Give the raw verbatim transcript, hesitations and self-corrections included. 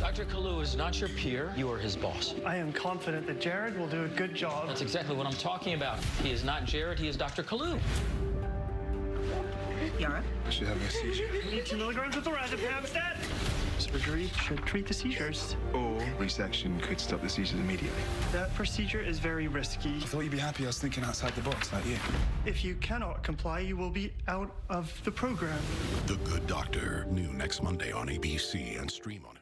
Doctor Kalu is not your peer. You are his boss. I am confident that Jared will do a good job. That's exactly what I'm talking about. He is not Jared. He is Doctor Kalu. Yara? I should have a seizure. You need two milligrams of lorazepam, stat. Surgery should treat the seizures. Or resection could stop the seizures immediately. That procedure is very risky. I thought you'd be happy I was thinking outside the box, like you. If you cannot comply, you will be out of the program. The Good Doctor, new next Monday on A B C and stream on it.